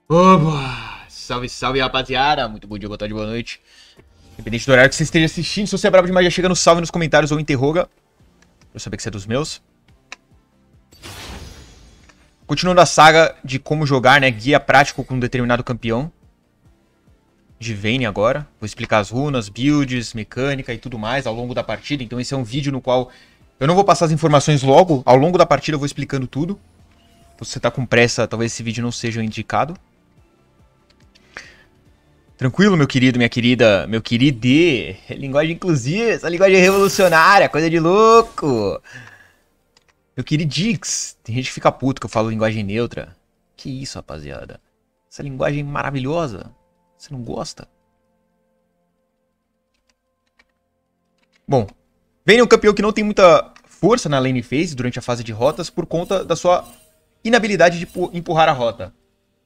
Opa! Salve, salve, rapaziada! Muito bom dia, boa tarde, boa noite. Independente do horário que você esteja assistindo, se você é brabo demais, já chega no salve nos comentários ou interroga. Eu saber que você é dos meus. Continuando a saga de como jogar, né? Guia prático com um determinado campeão. De Vayne agora. Vou explicar as runas, builds, mecânica e tudo mais ao longo da partida. Então esse é um vídeo no qual eu não vou passar as informações logo. Ao longo da partida eu vou explicando tudo. Então se você tá com pressa, talvez esse vídeo não seja o indicado. Tranquilo, meu querido, minha querida, meu queridê. Linguagem inclusiva, essa linguagem revolucionária, coisa de louco. Meu queridix. Tem gente que fica puto que eu falo linguagem neutra. Que isso, rapaziada. Essa linguagem maravilhosa. Você não gosta? Bom, Vayne é um campeão que não tem muita força na lane phase durante a fase de rotas por conta da sua inabilidade de empurrar a rota.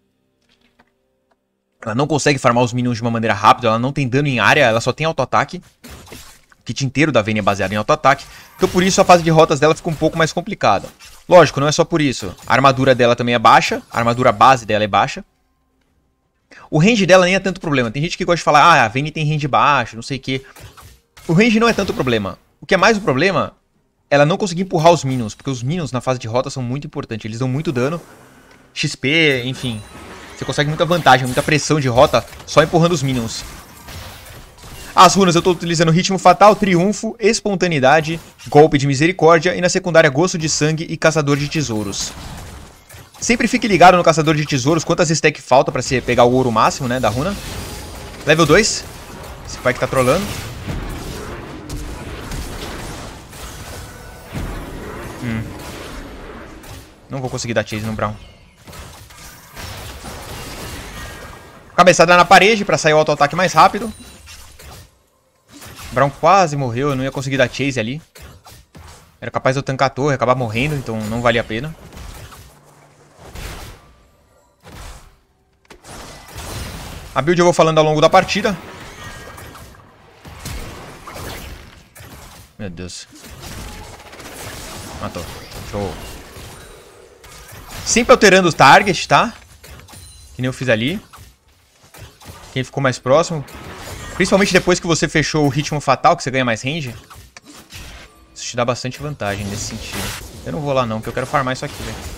Ela não consegue farmar os minions de uma maneira rápida, ela não tem dano em área, ela só tem auto-ataque. O kit inteiro da Vayne é baseado em auto-ataque. Então por isso a fase de rotas dela fica um pouco mais complicada. Lógico, não é só por isso. A armadura dela também é baixa, a armadura base dela é baixa. O range dela nem é tanto problema. Tem gente que gosta de falar, ah, a Vayne tem range baixo, não sei o que. O range não é tanto problema. O que é mais o problema, ela não conseguir empurrar os minions, porque os minions na fase de rota são muito importantes. Eles dão muito dano, XP, enfim. Você consegue muita vantagem, muita pressão de rota só empurrando os minions. As runas eu estou utilizando Ritmo Fatal, Triunfo, Espontaneidade, Golpe de Misericórdia e na secundária Gosto de Sangue e Caçador de Tesouros. Sempre fique ligado no Caçador de Tesouros quantas stacks falta para você pegar o ouro máximo, né, da runa. Level 2. Esse pai que tá trollando. Não vou conseguir dar chase no Braum. Cabeçada na parede pra sair o auto-ataque mais rápido. Braum quase morreu, eu não ia conseguir dar chase ali. Era capaz de eu tancar a torre, acabar morrendo, então não valia a pena. A build eu vou falando ao longo da partida. Meu Deus. Matou. Show. Sempre alterando o target, tá? Que nem eu fiz ali. Quem ficou mais próximo. Principalmente depois que você fechou o Ritmo Fatal, que você ganha mais range. Isso te dá bastante vantagem nesse sentido. Eu não vou lá não, porque eu quero farmar isso aqui, velho.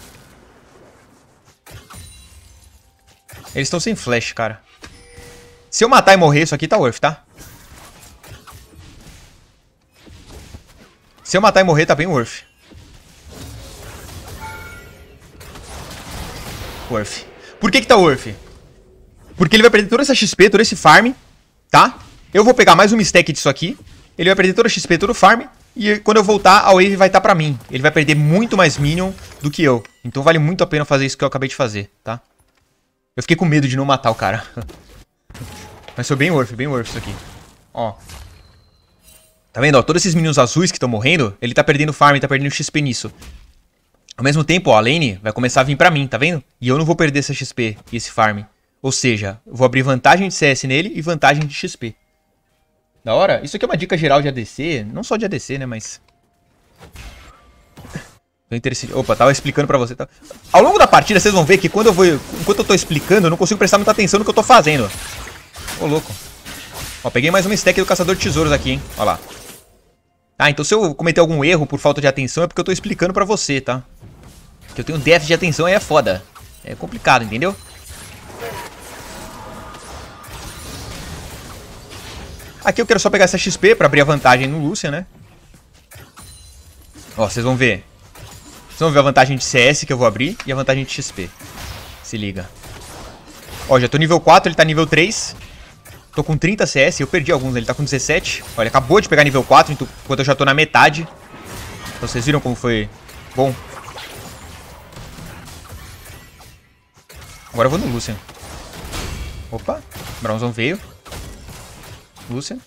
Eles estão sem flash, cara. Se eu matar e morrer, isso aqui tá worth, tá? Se eu matar e morrer, tá bem worth. Worth. Por que tá worth? Porque ele vai perder toda essa XP, todo esse farm, tá? Eu vou pegar mais uma stack disso aqui. Ele vai perder toda a XP, todo o farm. E quando eu voltar, a wave vai estar pra mim. Ele vai perder muito mais minion do que eu. Então vale muito a pena fazer isso que eu acabei de fazer, tá? Eu fiquei com medo de não matar o cara. Mas foi bem worth isso aqui. Ó. Tá vendo, ó? Todos esses minions azuis que estão morrendo, ele tá perdendo farm, tá perdendo XP nisso. Ao mesmo tempo, ó, a lane vai começar a vir pra mim, tá vendo? E eu não vou perder essa XP e esse farm. Ou seja, eu vou abrir vantagem de CS nele e vantagem de XP. Da hora? Isso aqui é uma dica geral de ADC. Não só de ADC, né, mas... Opa, tava explicando pra você. Tá? Ao longo da partida, vocês vão ver que quando eu vou... enquanto eu tô explicando, eu não consigo prestar muita atenção no que eu tô fazendo. Ô, louco. Ó, peguei mais uma stack do Caçador de Tesouros aqui, hein. Ó lá. Ah, então se eu cometer algum erro por falta de atenção é porque eu tô explicando pra você, tá? Porque eu tenho déficit de atenção aí é foda. É complicado, entendeu? Aqui eu quero só pegar essa XP pra abrir a vantagem no Lucian, né? Ó, vocês vão ver. Vocês vão ver a vantagem de CS que eu vou abrir e a vantagem de XP. Se liga. Ó, já tô nível 4, ele tá nível 3. Tô com 30 CS, eu perdi alguns, ele tá com 17. Olha, ele acabou de pegar nível 4, enquanto eu já tô na metade. Então vocês viram como foi bom? Agora eu vou no Lucian. Opa, Braumzão veio. Lucian.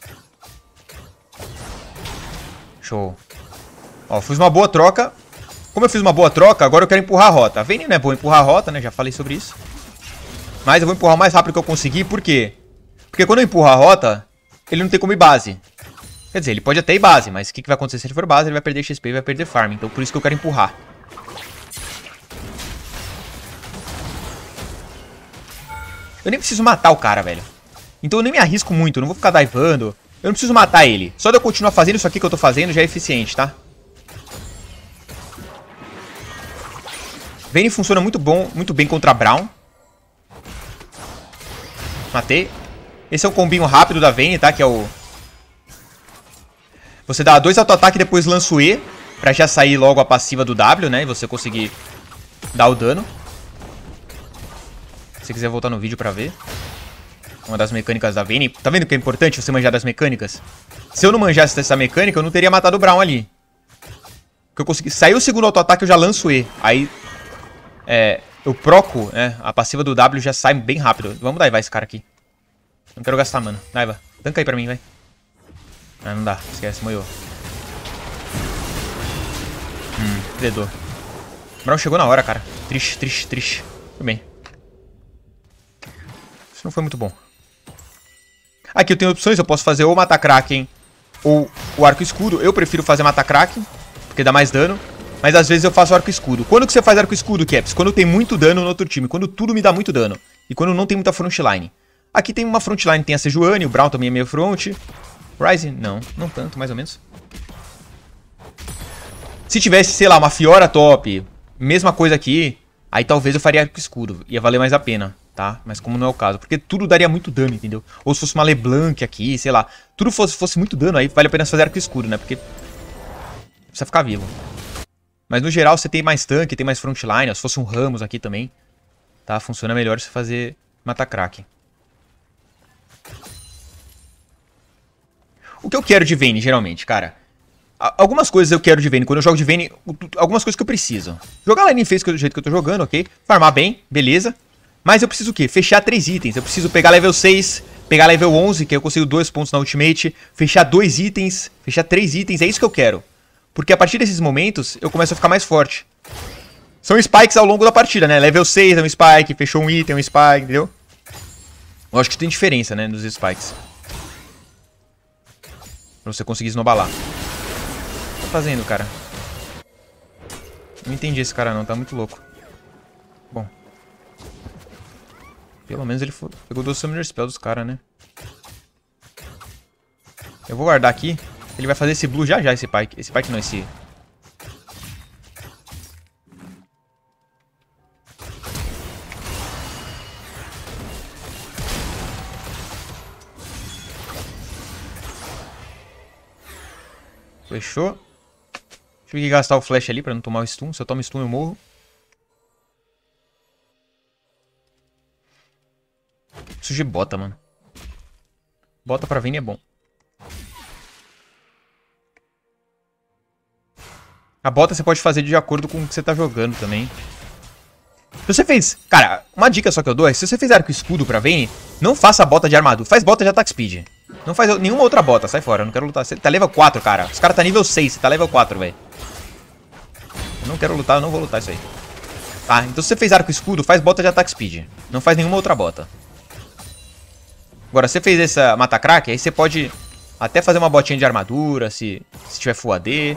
Show. Ó, fiz uma boa troca. Como eu fiz uma boa troca, agora eu quero empurrar a rota. A Vayne não é bom empurrar a rota, né? Já falei sobre isso. Mas eu vou empurrar o mais rápido que eu conseguir. Por quê? Porque quando eu empurro a rota, ele não tem como ir base. Quer dizer, ele pode até ir base, mas o que vai acontecer se ele for base? Ele vai perder XP e vai perder farm. Então por isso que eu quero empurrar. Eu nem preciso matar o cara, velho. Então eu nem me arrisco muito, eu não vou ficar divando. Eu não preciso matar ele. Só de eu continuar fazendo isso aqui que eu tô fazendo já é eficiente, tá? Vayne funciona muito bem contra Braum. Matei. Esse é o combinho rápido da Vayne, tá? Que é o... Você dá 2 auto-ataque e depois lança o E. Pra já sair logo a passiva do W, né? E você conseguir dar o dano. Se você quiser voltar no vídeo pra ver. Uma das mecânicas da Vayne. Tá vendo que é importante você manjar das mecânicas? Se eu não manjasse dessa mecânica, eu não teria matado o Braum ali. Porque eu consegui... Saiu o segundo auto-ataque, eu já lanço o E. Aí... eu proco, né? A passiva do W já sai bem rápido. Vamos daivar esse cara aqui. Não quero gastar mana. Daiva. Tanca aí pra mim, vai. Ah, não dá. Esquece, moiou. Dedou. Braum chegou na hora, cara. Triste, triste, triste. Tudo bem. Isso não foi muito bom. Aqui eu tenho opções. Eu posso fazer ou matar Kraken ou o arco escudo. Eu prefiro fazer matar Kraken, porque dá mais dano. Mas às vezes eu faço arco escudo. Quando que você faz arco escudo, Caps? Quando tem muito dano no outro time. Quando tudo me dá muito dano. E quando não tem muita frontline. Aqui tem uma frontline. Tem a Sejuani. O Braum também é meio front. Ryze? Não tanto, mais ou menos. Se tivesse, sei lá, uma Fiora top. Mesma coisa aqui. Aí talvez eu faria arco escudo. Ia valer mais a pena, tá? Mas como não é o caso. Porque tudo daria muito dano, entendeu? Ou se fosse uma LeBlanc aqui, sei lá. Tudo fosse muito dano. Aí vale a pena fazer arco escudo, né? Porque precisa ficar vivo. Mas no geral você tem mais tanque, tem mais frontline. Se fosse um Ramos aqui também, tá? Funciona melhor você fazer matar Kraken. O que eu quero de Vayne, geralmente, cara? Algumas coisas eu quero de Vayne. Quando eu jogo de Vayne, algumas coisas que eu preciso. Jogar lane phase do jeito que eu tô jogando, ok? Farmar bem, beleza. Mas eu preciso o quê? Fechar 3 itens. Eu preciso pegar level 6, pegar level 11, que eu consigo 2 pontos na ultimate. Fechar 2 itens, fechar 3 itens. É isso que eu quero. Porque a partir desses momentos, eu começo a ficar mais forte. São spikes ao longo da partida, né? Level 6 é um spike, fechou um item, é um spike, entendeu? Eu acho que tem diferença, né, nos spikes. Pra você conseguir esnobalar. O que tá fazendo, cara? Não entendi esse cara não, tá muito louco. Bom. Pelo menos ele pegou 2 Summoner Spell dos caras, né? Eu vou guardar aqui. Ele vai fazer esse blue já, esse Pyke. Esse Pyke não, esse... Fechou. Tive que gastar o flash ali pra não tomar o stun. Se eu tomo stun eu morro. Preciso de bota, mano. Bota pra Vayne é bom. A bota você pode fazer de acordo com o que você tá jogando também. Se você fez... Cara, uma dica só que eu dou é... Se você fez arco escudo pra Vayne, não faça bota de armadura. Faz bota de attack speed. Não faz nenhuma outra bota. Sai fora. Eu não quero lutar. Você tá level 4, cara. Os caras tá nível 6. Você tá level 4, velho. Eu não quero lutar. Eu não vou lutar isso aí. Tá, então se você fez arco escudo, faz bota de attack speed. Não faz nenhuma outra bota. Agora, se você fez essa mata crack, aí você pode até fazer uma botinha de armadura, se tiver full AD.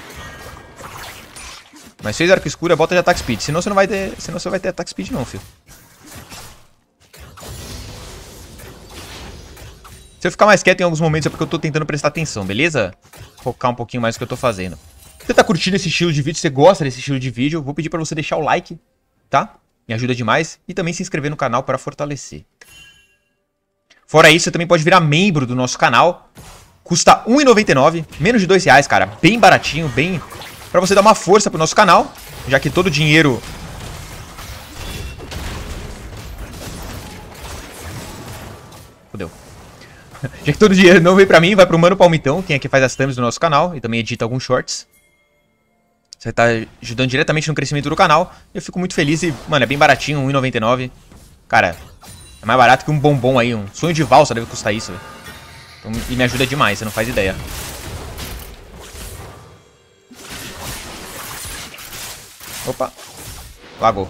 Mas fez arco escuro, é bota de attack speed. Senão você não vai ter, você vai ter attack speed não, filho. Se eu ficar mais quieto em alguns momentos é porque eu tô tentando prestar atenção, beleza? Focar um pouquinho mais no que eu tô fazendo. Se você tá curtindo esse estilo de vídeo, se você gosta desse estilo de vídeo, eu vou pedir pra você deixar o like, tá? Me ajuda demais. E também se inscrever no canal para fortalecer. Fora isso, você também pode virar membro do nosso canal. Custa R$ 1,99, menos de R$2, cara. Bem baratinho, bem... Pra você dar uma força pro nosso canal, já que todo o dinheiro... Fudeu. Já que todo o dinheiro não veio pra mim, vai pro Mano Palmitão, quem é que faz as thumbs do nosso canal e também edita alguns shorts. Você tá ajudando diretamente no crescimento do canal. Eu fico muito feliz e, mano, é bem baratinho, R$ 1,99. Cara, é mais barato que um bombom aí, um sonho de valsa deve custar isso, velho. Então, e me ajuda demais, você não faz ideia. Opa. Lagou.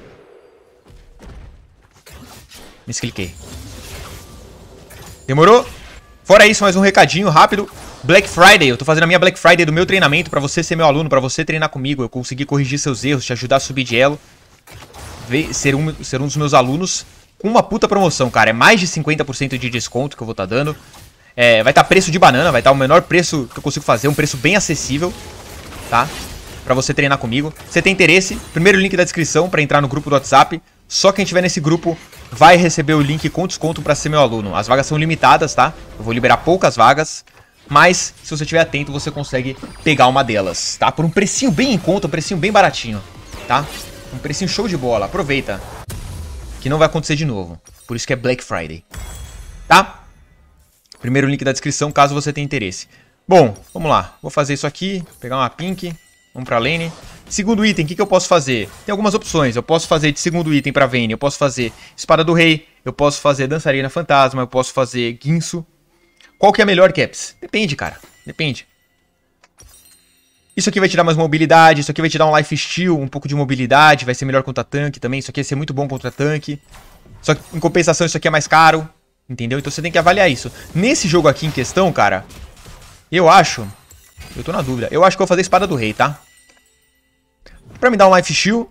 Me escliquei. Demorou? Fora isso, mais um recadinho rápido. Black Friday. Eu tô fazendo a minha Black Friday do meu treinamento pra você ser meu aluno, pra você treinar comigo. Eu conseguir corrigir seus erros, te ajudar a subir de elo. Ser um dos meus alunos. com uma puta promoção, cara. É mais de 50% de desconto que eu vou estar dando. Vai estar preço de banana, vai estar o menor preço que eu consigo fazer, um preço bem acessível, tá? Pra você treinar comigo. Se tem interesse, primeiro link da descrição pra entrar no grupo do WhatsApp. Só quem tiver nesse grupo vai receber o link com desconto pra ser meu aluno. As vagas são limitadas, tá? Eu vou liberar poucas vagas, mas se você estiver atento, você consegue pegar uma delas, tá? Por um precinho bem em conta, um precinho bem baratinho, tá? Um precinho show de bola, aproveita. Que não vai acontecer de novo. Por isso que é Black Friday, tá? Primeiro link da descrição, caso você tenha interesse. Bom, vamos lá. Vou fazer isso aqui, pegar uma pink, vamos pra lane. Segundo item, o que eu posso fazer? Tem algumas opções. Eu posso fazer de segundo item pra Vayne, eu posso fazer Espada do Rei, eu posso fazer Dançarina Fantasma, eu posso fazer Guinso. Qual que é a melhor, Caps? Depende, cara. Depende. Isso aqui vai te dar mais mobilidade, isso aqui vai te dar um life steal, um pouco de mobilidade, vai ser melhor contra tanque também. Isso aqui vai ser muito bom contra tanque. Só que, em compensação, isso aqui é mais caro. Entendeu? Então você tem que avaliar isso. Nesse jogo aqui em questão, cara, eu acho... Eu tô na dúvida. Eu acho que eu vou fazer Espada do Rei, tá? Pra me dar um life steal.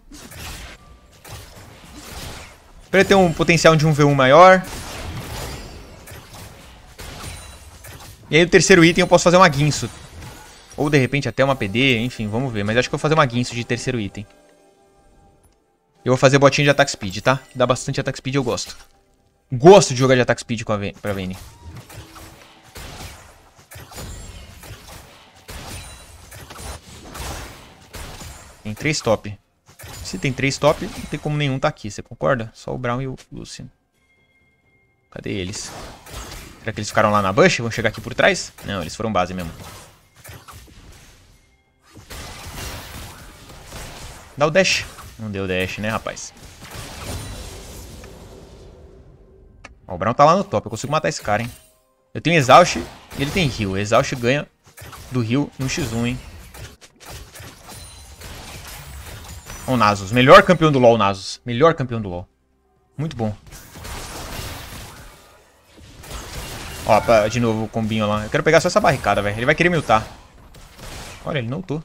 Pra ele ter um potencial de 1v1 maior. E aí o terceiro item eu posso fazer uma Guinso. Ou de repente até uma PD, enfim, vamos ver. Mas acho que eu vou fazer uma Guinso de terceiro item. Eu vou fazer botinha de Attack Speed, tá? Que dá bastante Attack Speed, eu gosto. Gosto de jogar de Attack Speed pra Vayne. Tem 3 top. Se tem 3 top, não tem como nenhum tá aqui, você concorda? Só o Braum e o Lucian. Cadê eles? Será que eles ficaram lá na bush? Vão chegar aqui por trás? Não, eles foram base mesmo. Dá o dash. Não deu dash, né, rapaz? Ó, o Braum tá lá no top. Eu consigo matar esse cara, hein? Eu tenho Exaust e ele tem heal. Exaust ganha do heal no X1, hein? Ó, o Nasus. Melhor campeão do LoL, Nasus. Melhor campeão do LoL. Muito bom. Ó, de novo o combinho lá. Eu quero pegar só essa barricada, velho. Ele vai querer me ultar. Olha, ele não ultou.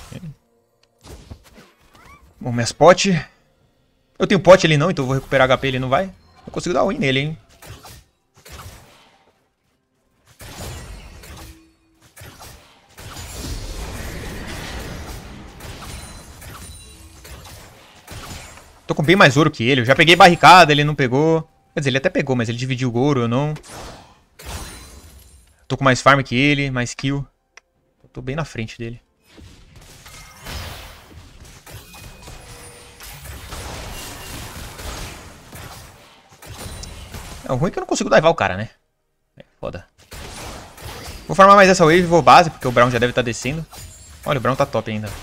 Bom, minhas potes. Eu tenho pote ele não, então eu vou recuperar HP, ele não vai. Eu consigo dar win nele, hein? Tô com bem mais ouro que ele. Eu já peguei barricada, ele não pegou. Quer dizer, ele até pegou, mas ele dividiu o ouro, eu não. Tô com mais farm que ele, mais kill. Eu tô bem na frente dele. O ruim é que eu não consigo divar o cara, né? É foda. Vou farmar mais essa wave e vou base, porque o Braum já deve estar descendo. Olha, o Braum tá top ainda.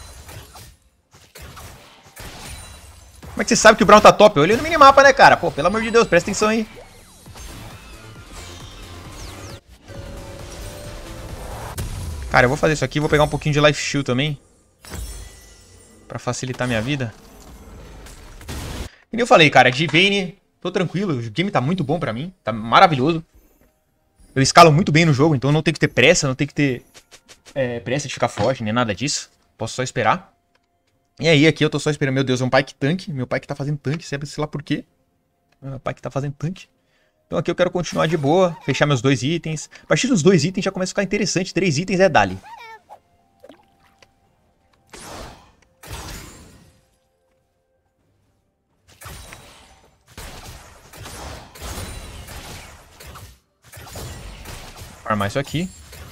Como é que você sabe que o Braum tá top? Eu olhei no minimapa, né, cara? Pô, pelo amor de Deus, presta atenção aí. Cara, eu vou fazer isso aqui, vou pegar um pouquinho de life steal também. Pra facilitar minha vida. E nem eu falei, cara, de Vayne, tô tranquilo, o game tá muito bom pra mim, tá maravilhoso. Eu escalo muito bem no jogo, então não tem que ter pressa, não tem que ter pressa de ficar forte, nem nada disso. Posso só esperar. E aí, aqui eu tô só esperando. Meu Deus, é um Pyke tanque. Meu Pyke tá fazendo tanque, sei lá por quê. Meu Pyke tá fazendo tanque. Então aqui eu quero continuar de boa, fechar meus 2 itens. A partir dos 2 itens já começa a ficar interessante. 3 itens é dali. Farmar isso aqui.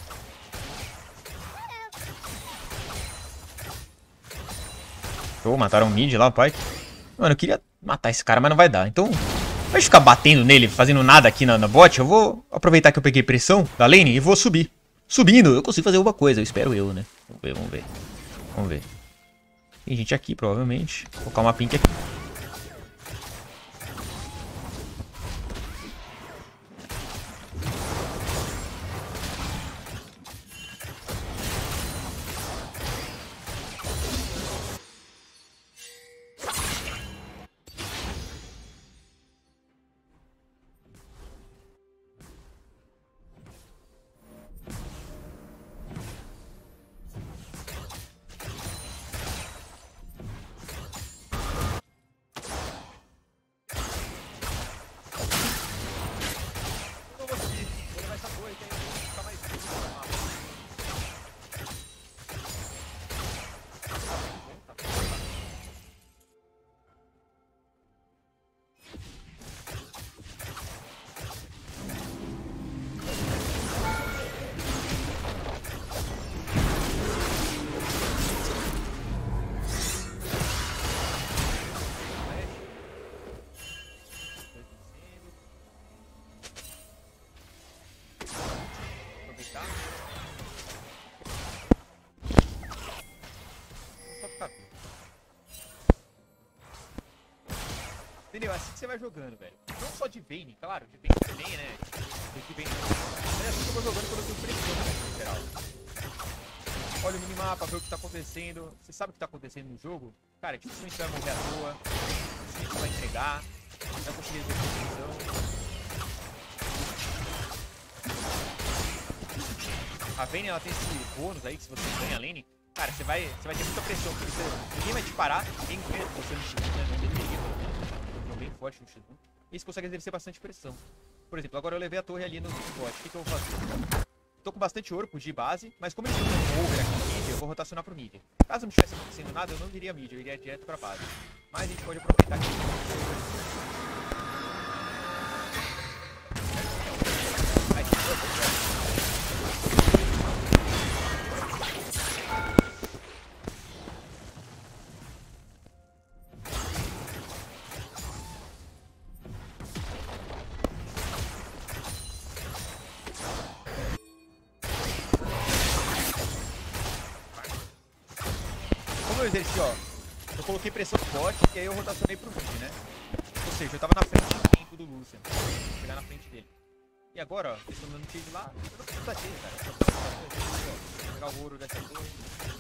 Show, mataram o mid lá, o Pyke. Mano, eu queria matar esse cara, mas não vai dar. Então, ao invés de ficar batendo nele, fazendo nada aqui na bot, eu vou aproveitar que eu peguei pressão da lane e vou subir. Subindo, eu consigo fazer alguma coisa, eu espero eu, né? Vamos ver, vamos ver. Vamos ver. Tem gente aqui, provavelmente. Vou colocar uma pink aqui. Entendeu? É assim que você vai jogando, velho. Não só de Vayne, claro, de Vayne também, né? De Vayne também. Mas é assim que eu vou jogando quando eu tenho pressão, velho, no geral. Olha o minimapa, vê o que tá acontecendo. Você sabe o que tá acontecendo no jogo? Cara, dificilmente você vai morrer à toa. Dificilmente você vai entregar. Vai conseguir resolver a missão. A Vayne, ela tem esse bônus aí, que se você ganha a lane, cara, você vai ter muita pressão, porque ninguém vai te parar, ninguém vê você no X1, né? Não deveria, pelo menos. Um bem forte no X1. E você consegue exercer bastante pressão. Por exemplo, agora eu levei a torre ali no bot. O que eu vou fazer? Tô com bastante ouro pro de base, mas como ele tem um over aqui no mid, eu vou rotacionar pro mid. Caso não estivesse acontecendo nada, eu não iria mid, eu iria direto pra base. Mas a gente pode aproveitar aqui. Como eu exerci, ó, eu coloquei pressão no bot e aí eu rotacionei pro mid, né? Ou seja, eu tava na frente do tempo do Lucian. Vou chegar na frente dele. E agora, ó, eles estão dando chase lá, eu não preciso da chase, cara. Eu só preciso ó, pegar o ouro dessa torre.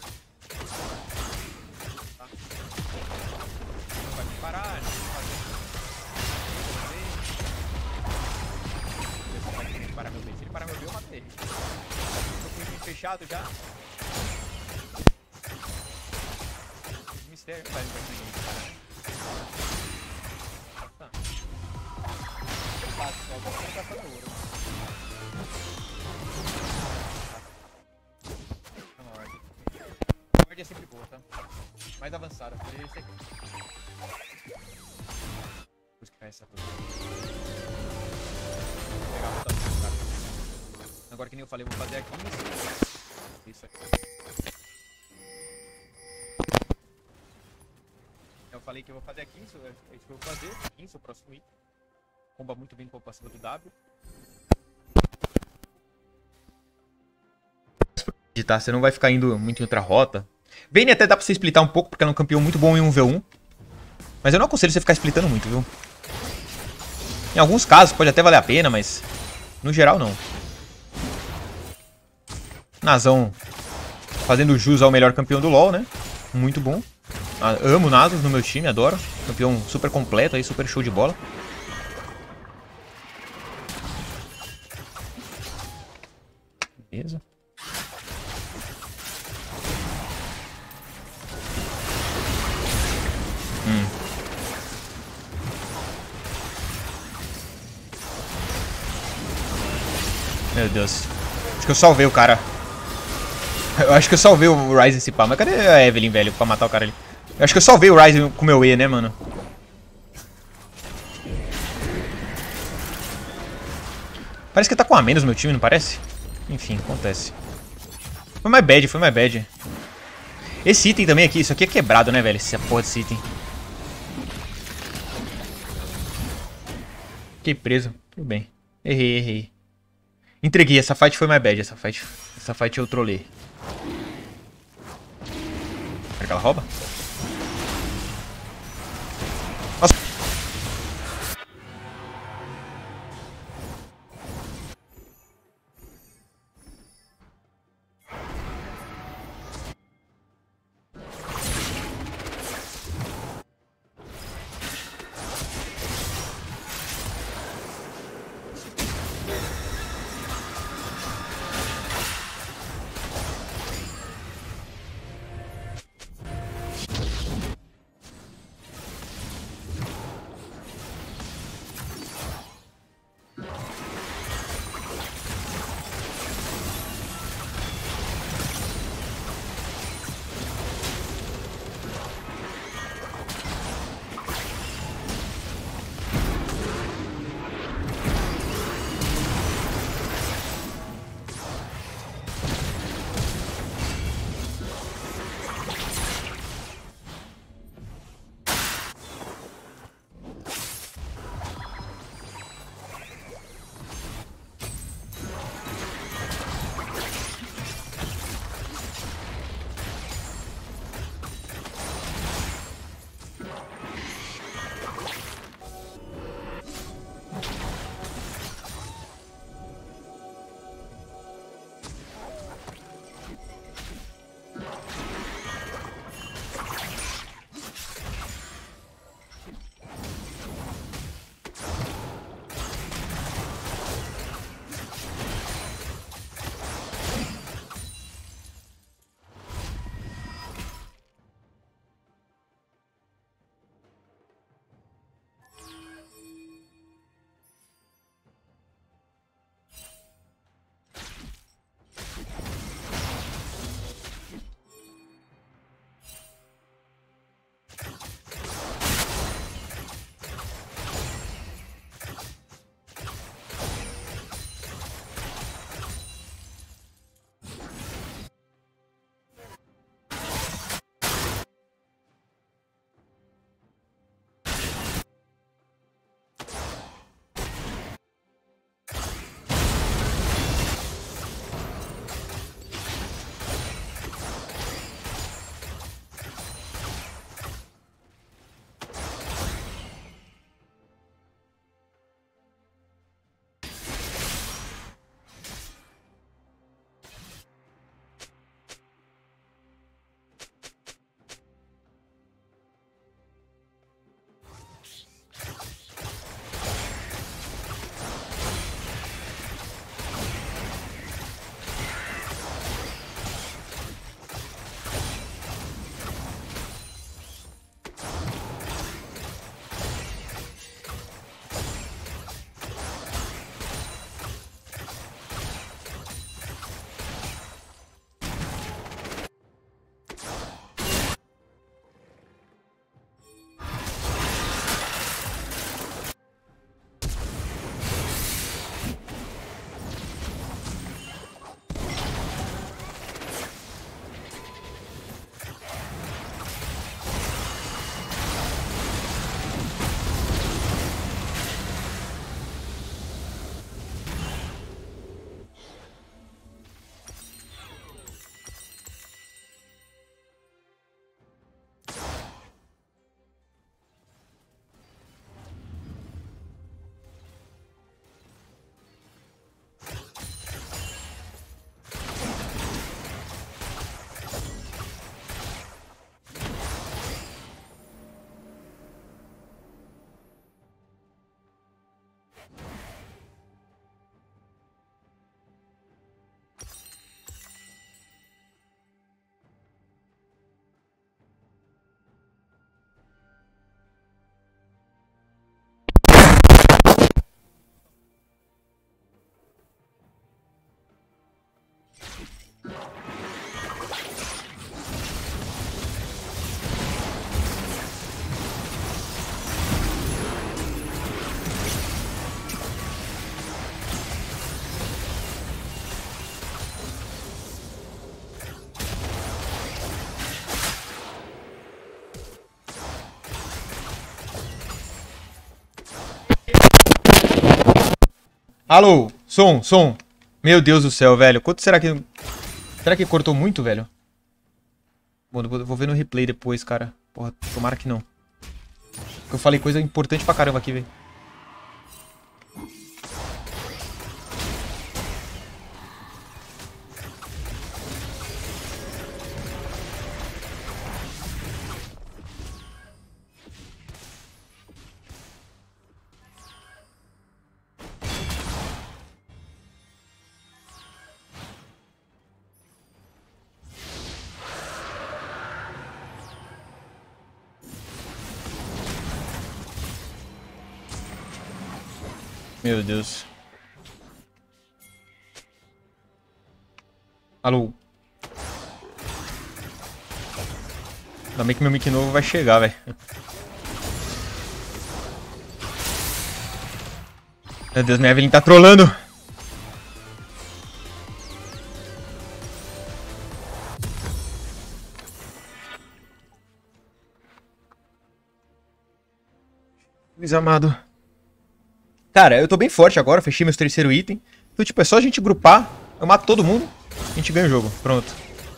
Tá? Não vai me parar, não vai fazer. Se ele parar meu B, se ele parar meu B, eu mato ele. Tô com o time fechado já. Mistério, vai ninguém parar. Tá. Fácil, só vou ficar caçando ouro. A Ward é sempre boa, tá? Mais avançada, por esse aqui. Vou buscar essa coisa. Vou pegar a rotação do cara. Agora que nem eu falei, eu vou fazer aqui isso aqui. Eu falei que eu vou fazer aqui, isso é isso que eu vou fazer. Isso é o próximo item. Comba muito bem com a passiva do W. Tá? Você não vai ficar indo muito em outra rota. Vayne até dá pra você splitar um pouco, porque ela é um campeão muito bom em 1v1. Mas eu não aconselho você ficar splitando muito, viu? Em alguns casos pode até valer a pena, mas no geral não. Nazão fazendo jus ao melhor campeão do LoL, né? Muito bom. Amo Nasus no meu time, adoro. Campeão super completo aí, super show de bola. Beleza. Meu Deus. Acho que eu salvei o cara. Eu acho que eu salvei o Ryze esse pá. Mas cadê a Evelyn, velho, pra matar o cara ali? Eu acho que eu salvei o Ryze com o meu E, né, mano? Parece que tá com a menos meu time, não parece? Enfim, acontece. Foi mais bad, foi mais bad. Esse item também aqui, isso aqui é quebrado, né, velho? Essa porra desse item. Fiquei preso. Tudo bem. Errei. Entreguei, essa fight foi mais bad, essa fight eu trolei. Será que ela rouba? Nossa. Alô, som. Meu Deus do céu, velho. Quanto será que... Será que cortou muito, velho? Bom, eu vou ver no replay depois, cara. Porra, tomara que não. Porque eu falei coisa importante pra caramba aqui, velho. Meu Deus. Alô. Ainda bem que meu mic novo vai chegar, velho. Meu Deus, minha Evelyn tá trolando. Luiz amado. Cara, eu tô bem forte agora, fechei meus terceiro item. Então, tipo, é só a gente grupar, eu mato todo mundo, a gente ganha o jogo. Pronto.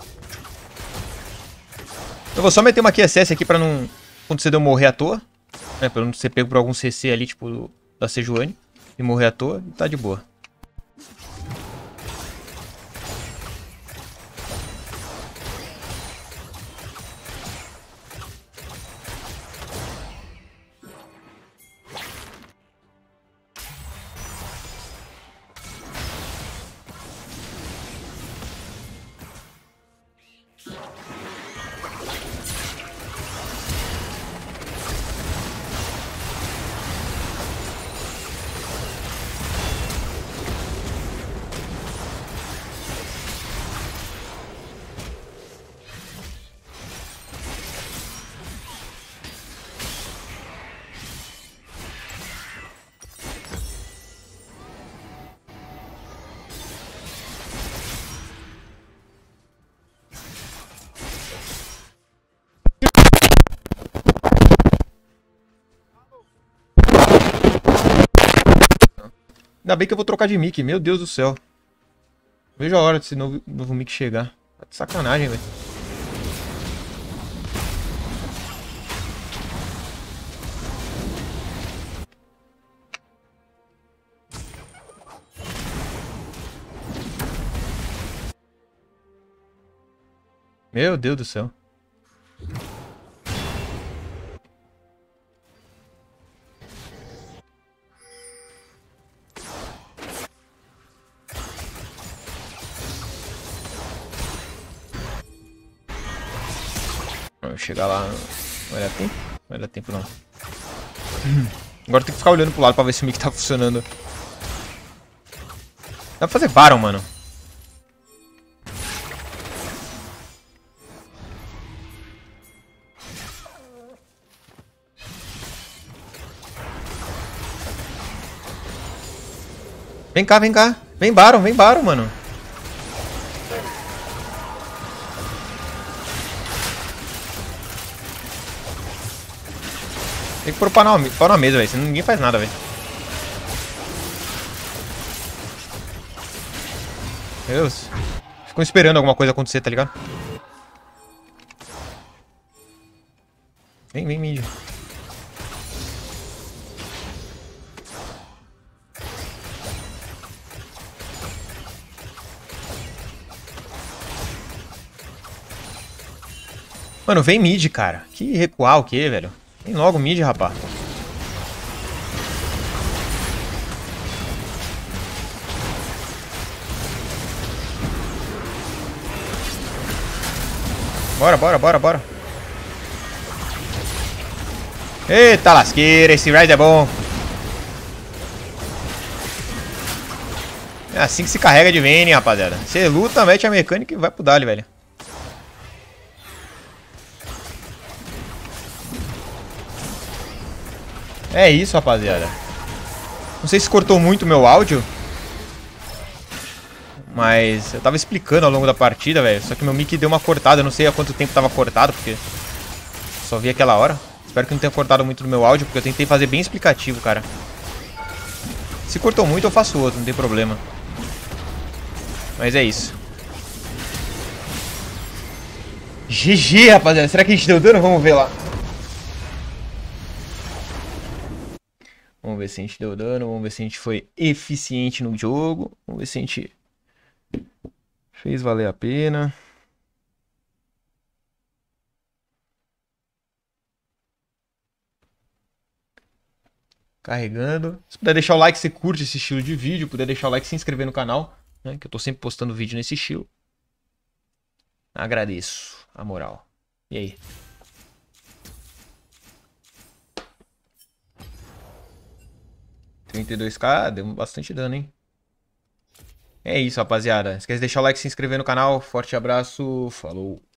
Eu vou só meter uma QSS aqui pra não acontecer de eu morrer à toa. Né, pra eu não ser pego por algum CC ali, tipo, da Sejuani. E morrer à toa, e tá de boa. Ainda bem que eu vou trocar de mic, meu Deus do céu. Vejo a hora desse novo mic chegar. Tá de sacanagem, velho. Meu Deus do céu. Chegar lá, não vai dar tempo? Não vai dar tempo não. Agora tem que ficar olhando pro lado pra ver se o mic tá funcionando. Dá pra fazer Baron, mano. Vem cá, vem cá. Vem Baron, mano. Tem que pôr o pau na mesa, velho. Senão ninguém faz nada, velho. Deus. Ficam esperando alguma coisa acontecer, tá ligado? Vem, mid. Mano, vem mid, cara. Que recuar o quê, velho? Vem logo mid, rapá. Bora. Eita lasqueira, esse raid é bom. É assim que se carrega de Vayne, rapaziada. Você luta, mete a mecânica e vai pro dali, velho. É isso, rapaziada. Não sei se cortou muito o meu áudio. Mas eu tava explicando ao longo da partida, velho. Só que meu mic deu uma cortada. Eu não sei há quanto tempo tava cortado, porque só vi aquela hora. Espero que não tenha cortado muito no meu áudio, porque eu tentei fazer bem explicativo, cara. Se cortou muito, eu faço outro, não tem problema. Mas é isso. GG, rapaziada. Será que a gente deu dano? Vamos ver lá. Vamos ver se a gente deu dano. Vamos ver se a gente foi eficiente no jogo. Vamos ver se a gente fez valer a pena. Carregando. Se puder deixar o like se você curte esse estilo de vídeo. Puder deixar o like e se inscrever no canal, né, que eu tô sempre postando vídeo nesse estilo. Agradeço a moral. E aí? $32k, deu bastante dano, hein? É isso, rapaziada. Não esquece de deixar o like e se inscrever no canal. Forte abraço. Falou.